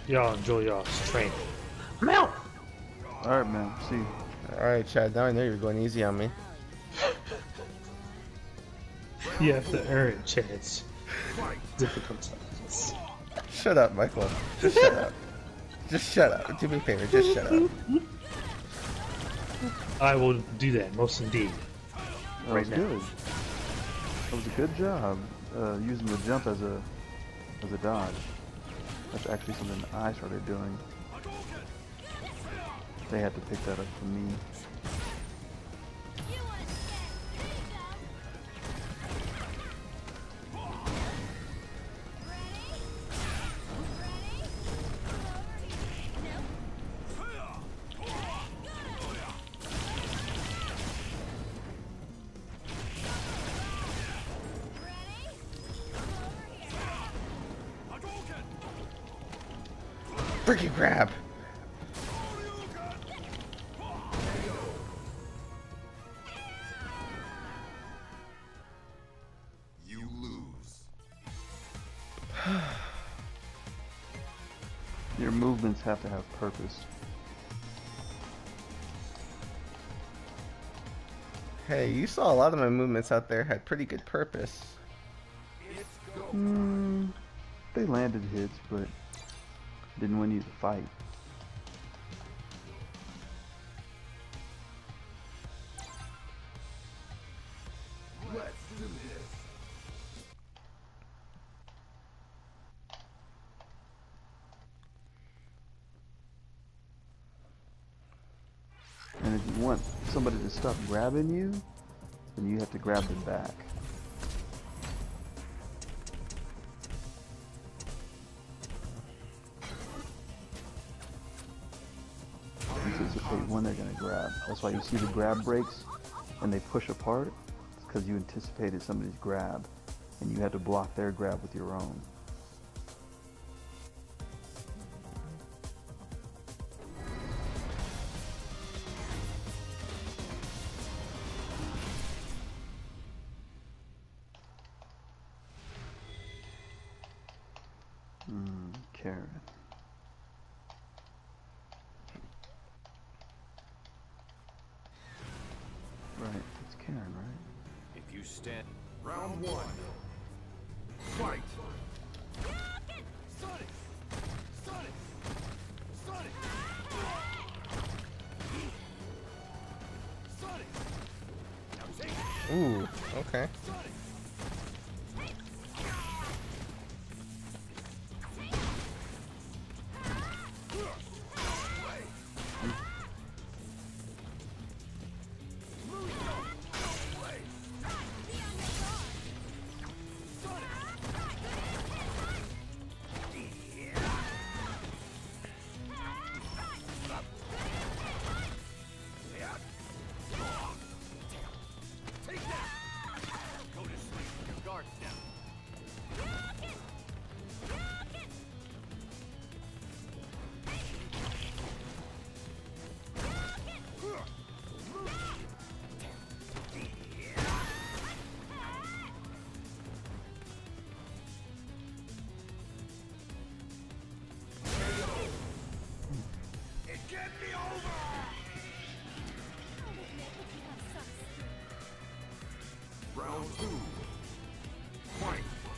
Y'all enjoy y'all strength. I'm out! Alright, man. See you. Alright, Chad, now I know you're going easy on me. You have to earn it, Chance. Difficult times. Shut up, Michael. Just shut up. Just shut up. Do me a favor, just shut up. I will do that, most indeed. That was good. That was a good job using the jump as a dodge. That's actually something I started doing. They had to pick that up from me. Freaking grab! You lose. Your movements have to have purpose. Hey, you saw a lot of my movements out there had pretty good purpose. They landed hits, but didn't win you the fight. Let's do this. And if you want somebody to stop grabbing you, then you have to grab them back. Anticipate when they're going to grab. That's why you see the grab breaks and they push apart. It's because you anticipated somebody's grab and you had to block their grab with your own. Karen. Right, it's Karen, right? If you stand. Round one. Fight. Sonic. Sonic. Sonic. Sonic. Now take it. Ooh, okay. Sonic. Round two. Fight.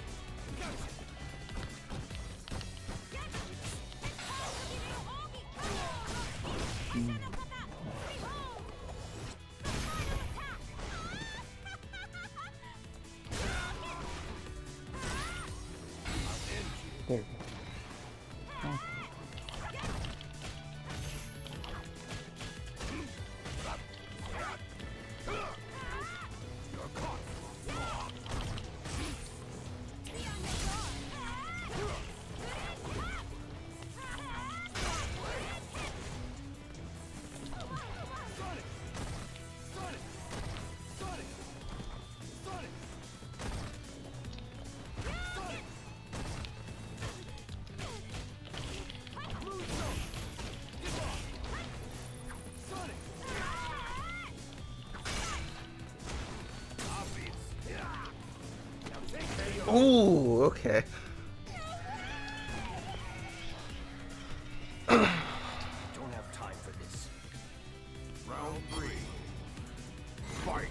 There. Ooh, okay. time for this. Round 3. Fight!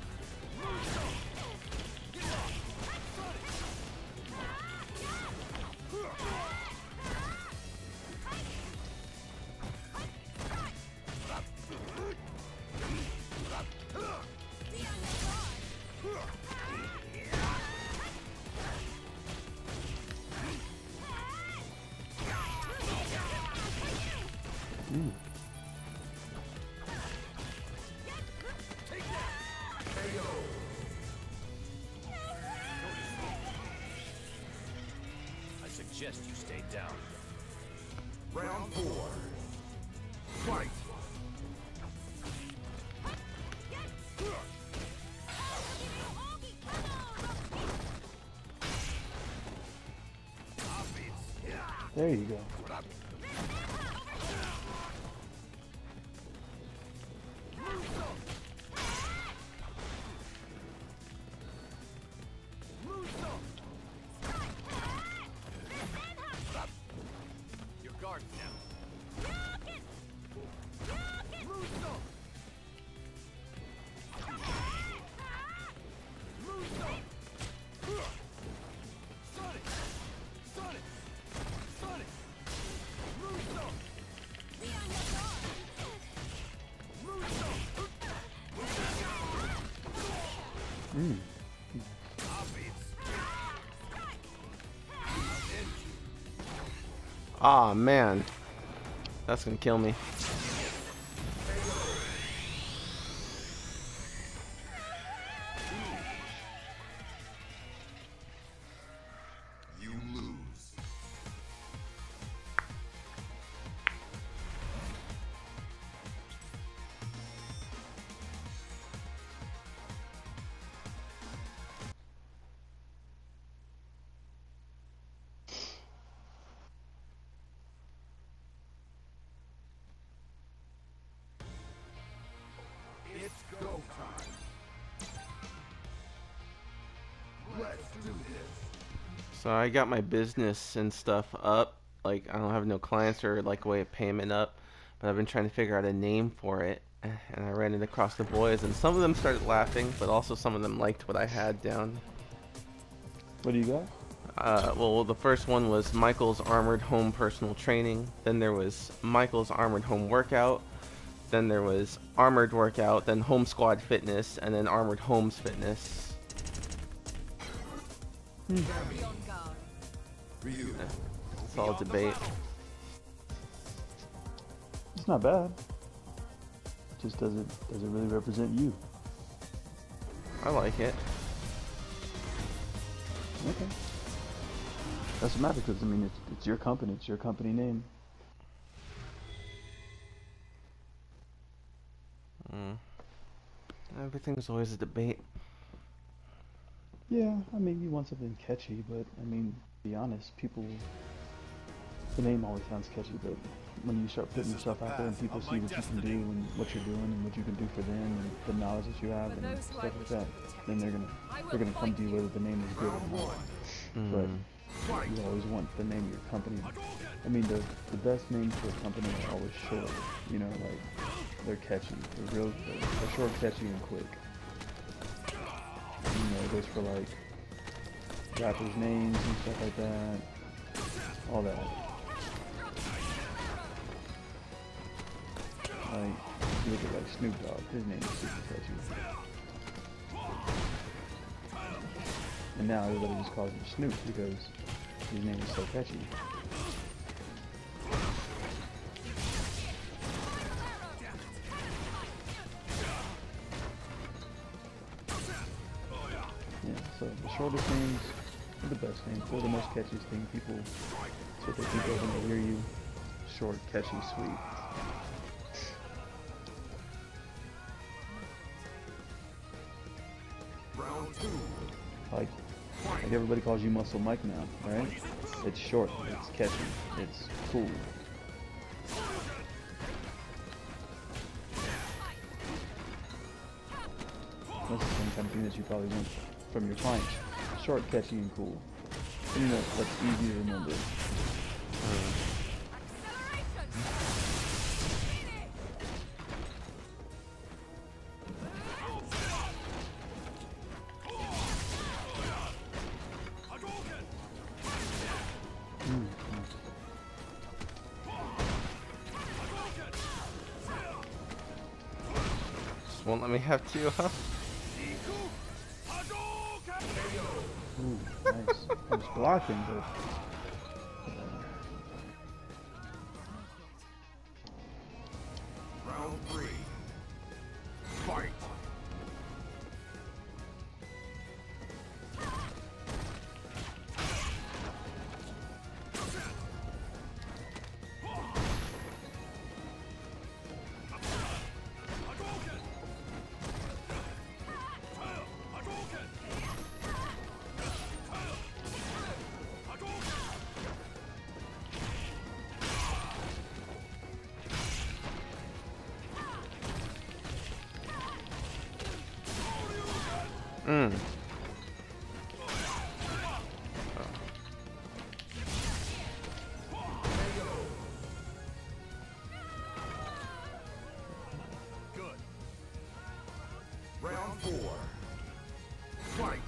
I suggest you stay down. Round 4. Fight! There you go. Your guard's down. Aw, man. That's gonna kill me. You lose. It's go time. Let's do this. So I got my business and stuff up. Like, I don't have no clients or like a way of payment up, but I've been trying to figure out a name for it. And I ran it across the boys, and some of them started laughing, but also some of them liked what I had down. What do you got? Well, the first one was Michael's Armored Home Personal Training. Then there was Michael's Armored Home Workout. Then there was Armored Workout, then Home Squad Fitness, and then Armored Homes Fitness. Hmm. It's all debate. It's not bad. Just does it really represent you? I like it. Okay. Doesn't matter because I mean it's your company. It's your company name. Everything's always a debate. Yeah, I mean you want something catchy, but I mean, to be honest, people. The name always sounds catchy, but when you start putting yourself out there and people see what you can do and what you're doing and what you can do for them and the knowledge that you have and stuff like that, then they're gonna come to you whether the name is good or not. But you always want the name of your company. I mean, the best names for a company are always short. You know, like they're catchy. They're short, catchy, and quick. You know, it goes for like rappers' names and stuff like that. All that. Like, you look at like Snoop Dogg, his name is super catchy. And now everybody just calls him Snoop because his name is so catchy. Yeah, so the shortest names are the best names. They're the most catchiest thing. People, that's what they think of when they hear you. Short, catchy, sweet. Like everybody calls you Muscle Mike now, right? It's short, it's catchy, it's cool. That's the same kind of thing that you probably want from your clients. Short, catchy, and cool. And you know, that's easy to remember. won't let me have two, huh? Ooh, nice. I was blocking, but Round 3. Fight. Mm. Good. Round 4. Fight.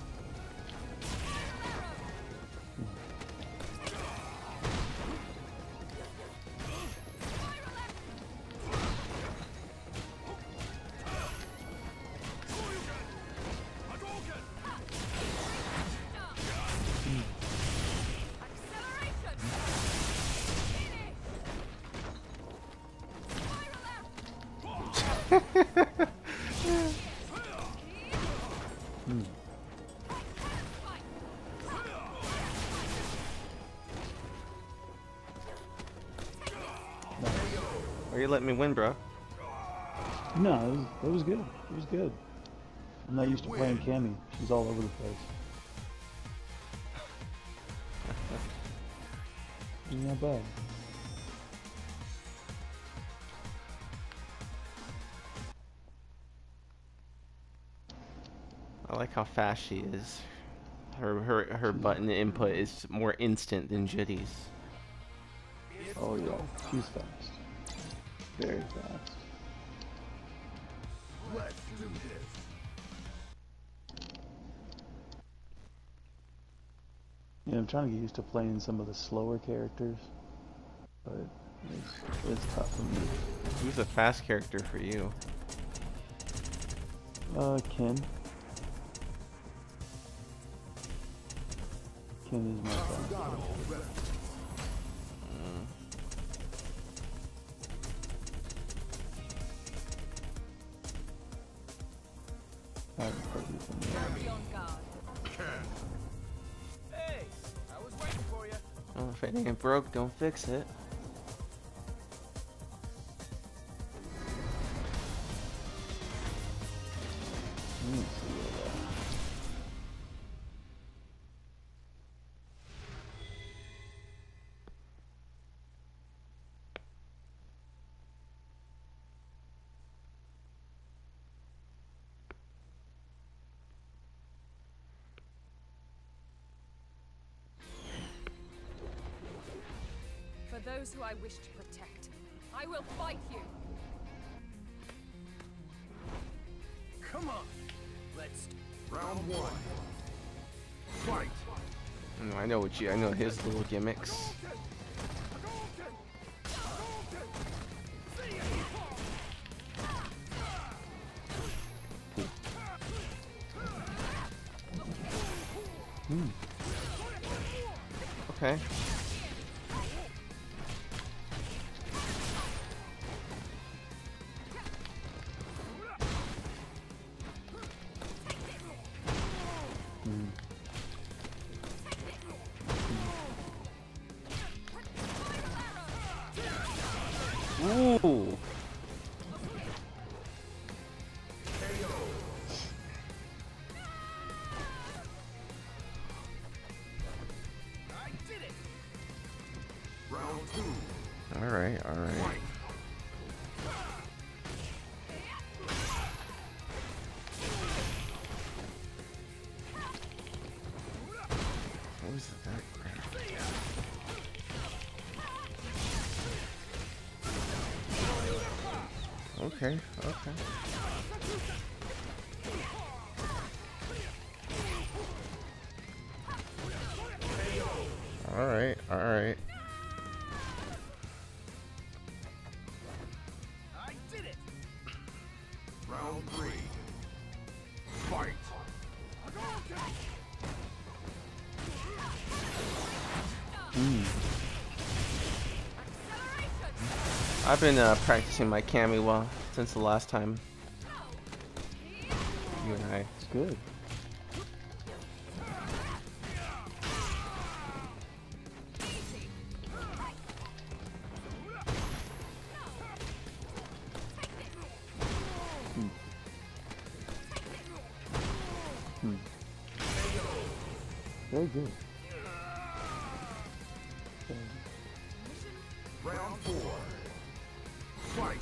Or you let me win, bro. no, it was good. It was good. I'm not used to playing Cammy. She's all over the place. She's not bad. I like how fast she is. Her button input is more instant than Jitty's. Oh yeah, she's fast. Very fast. Let's do this. Yeah, I'm trying to get used to playing some of the slower characters, but it's tough for me. Who's a fast character for you? Ken. Ken is my fast. I haven't played with him yet. Hey, I was waiting for you. Oh, if it ain't broke, don't fix it. Let me see what For those who I wish to protect, I will fight you. Come on. Let's. Round 1. Fight. I know what I know his little gimmicks. Okay. Ooh. I did it. Round 2. All right, all right. Fight. What was that crap? Okay, okay. All right, all right. I did it. Round I've been practicing my Kamiwa since the last time you and I. It's good. Very good. Round 4. Fight.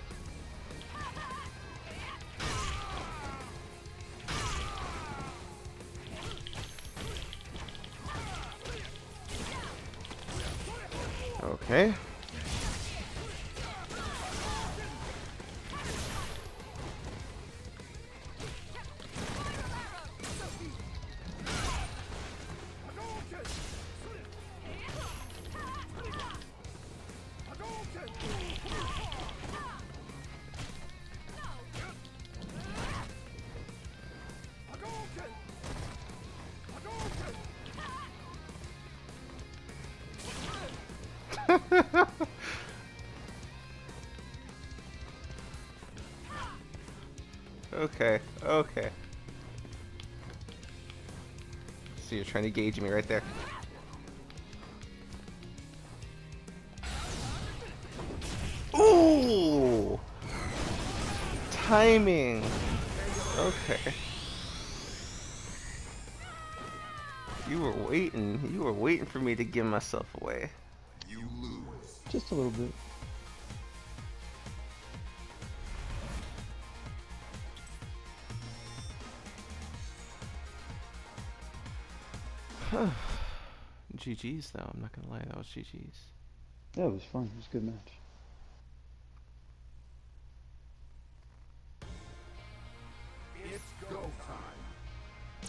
Okay. Okay, okay. So you're trying to gauge me right there. Ooh! Timing! Okay. You were waiting for me to give myself away. You lose. Just a little bit. GG's though, I'm not gonna lie, that was GG's. Yeah, it was fun. It was a good match. It's go time.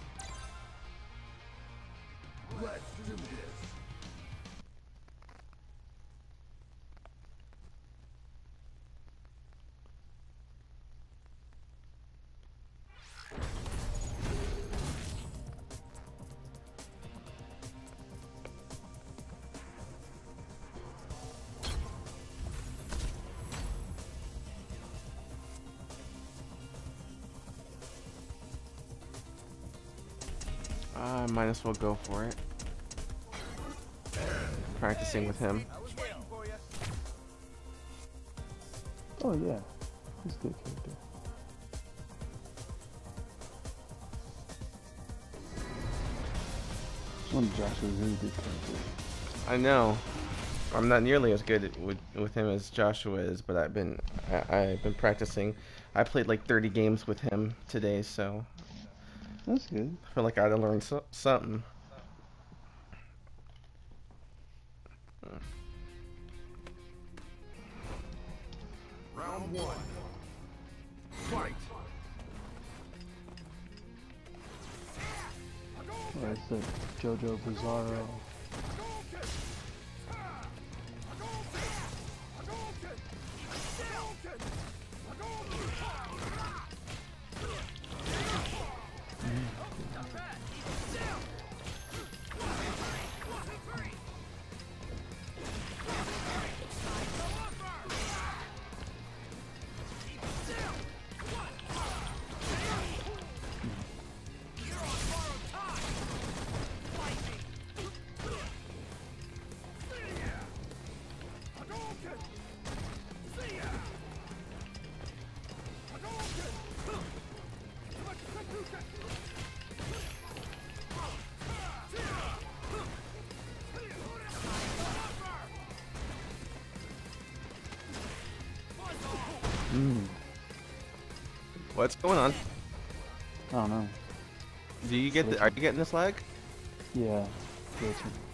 Let's do this. I might as well go for it. Practicing with him. Oh yeah, he's a good character. This one Josh was really good character. I know. I'm not nearly as good with him as Joshua is, but I've been practicing. I played like 30 games with him today, so That's good. I feel like I had to learn something. Round 1. Fight. Yeah, it's the JoJo Bizarro. What's going on? I don't know. Do you get are you getting this lag? Yeah, glitching.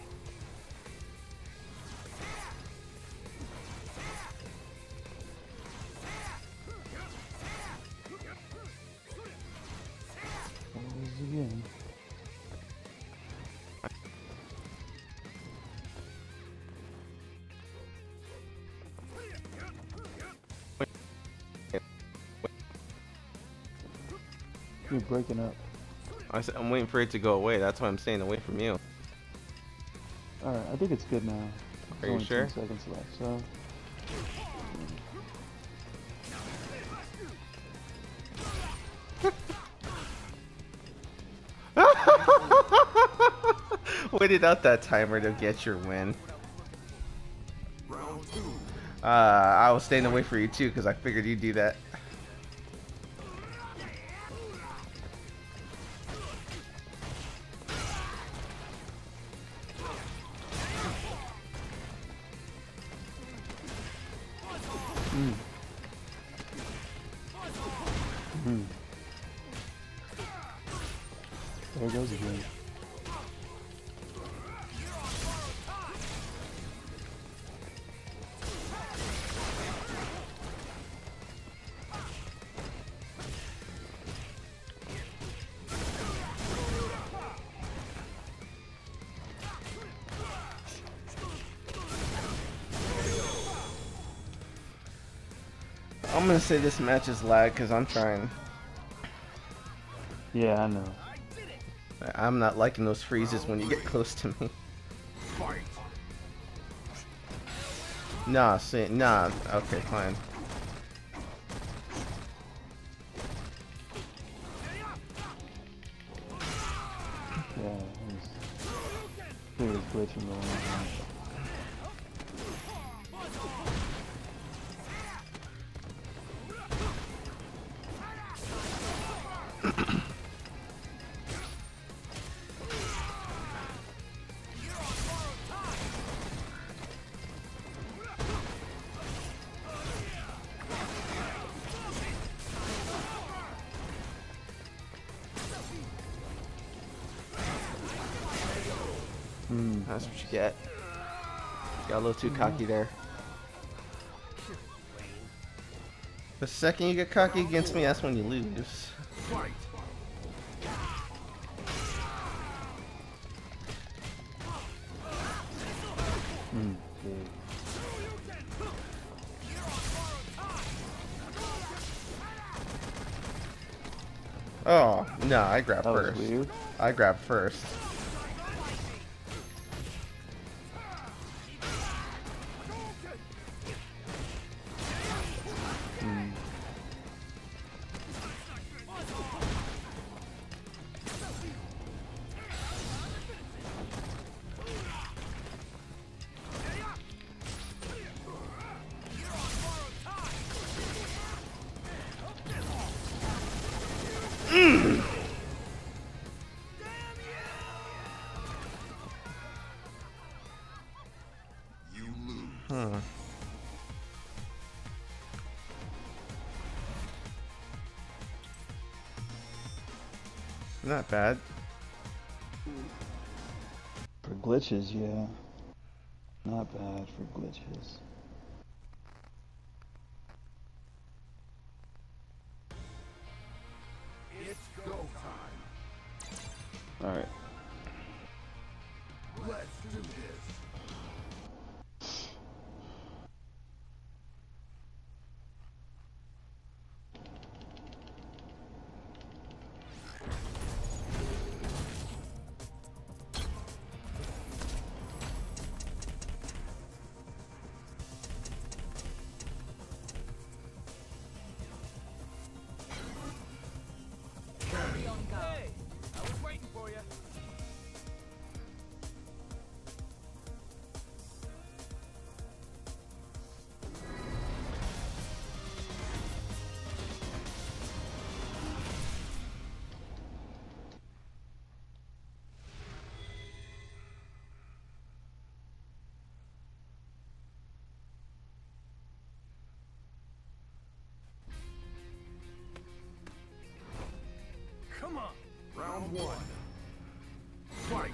Again. You're breaking up. I'm waiting for it to go away. That's why I'm staying away from you. Alright, I think it's good now. Are you Only sure? 10 seconds left, so Waited out that timer to get your win. Round 2. I was staying away for you too because I figured you'd do that. There it goes again. I'm gonna say this match is lag because I'm trying. Yeah, I know. I'm not liking those freezes when you get close to me. Fight. Nah, see, nah. Okay, fine. Yeah, he was glitching going on. That's what you get. Got a little too cocky there. The second you get cocky against me, that's when you lose. Fight. Oh, no, I grabbed That was first. weird. I grabbed first. You lose. Huh. Not bad. For glitches, yeah. Not bad for glitches. It's go time. Alright. Let's do this. Hey, I was waiting for you. Come on. Round 1. Fight.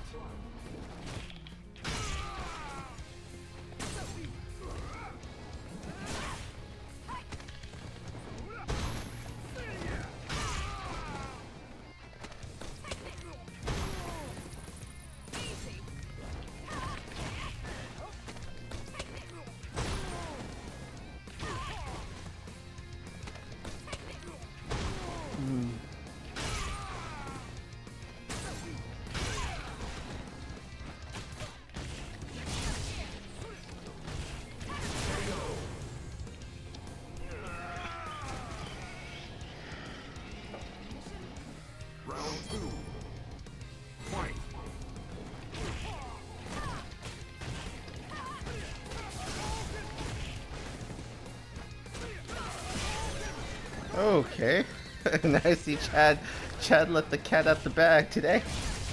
Round 2. Fight. Okay. Now I see Chad. Chad let the cat out the bag today.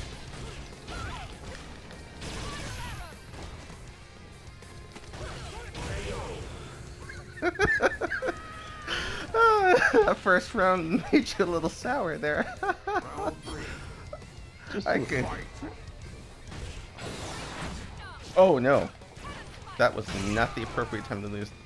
That first round made you a little sour there. I could. Oh no. That was not the appropriate time to lose.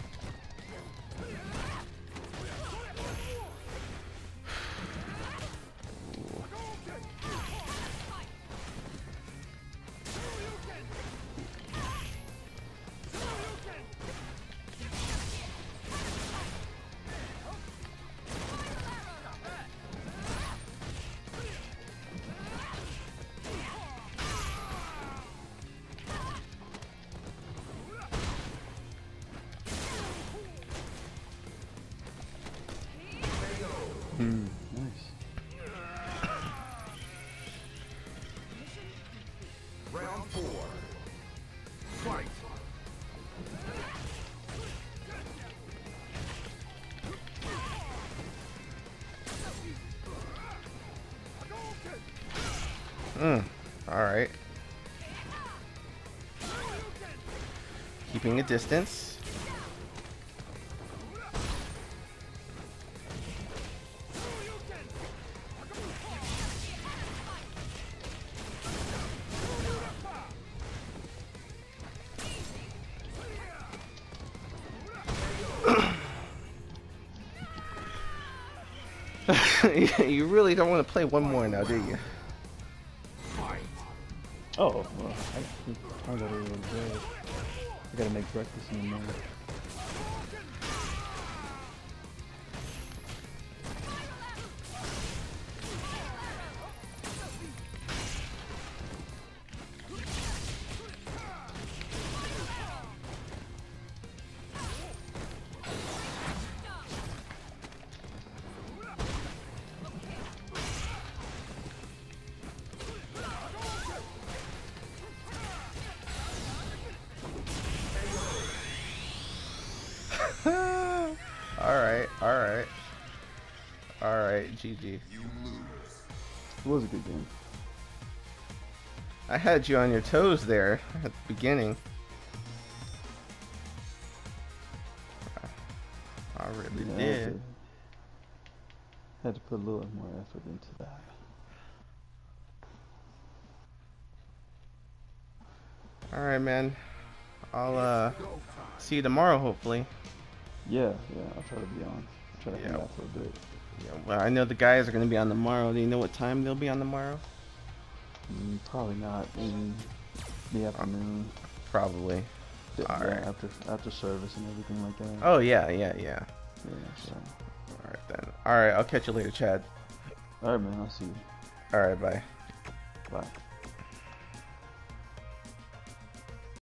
Nice. Round 4. Fight. Alright. Keeping a distance. You really don't want to play one more now, do you? Oh, well, I gotta go. I gotta make breakfast in the morning. Alright, GG. It was a good game. I had you on your toes there at the beginning. I really did. Had to put a little more effort into that. Alright, man. I'll see you tomorrow, hopefully. Yeah, I'll try to be on. I'll try to hang out for a bit. Yeah, well, I know the guys are going to be on tomorrow. Do you know what time they'll be on tomorrow? Probably not. Maybe the afternoon. Probably. Alright. After service and everything like that. Oh, yeah. Yeah, so. Alright, then. Alright, I'll catch you later, Chad. Alright, man. I'll see you. Alright, bye. Bye.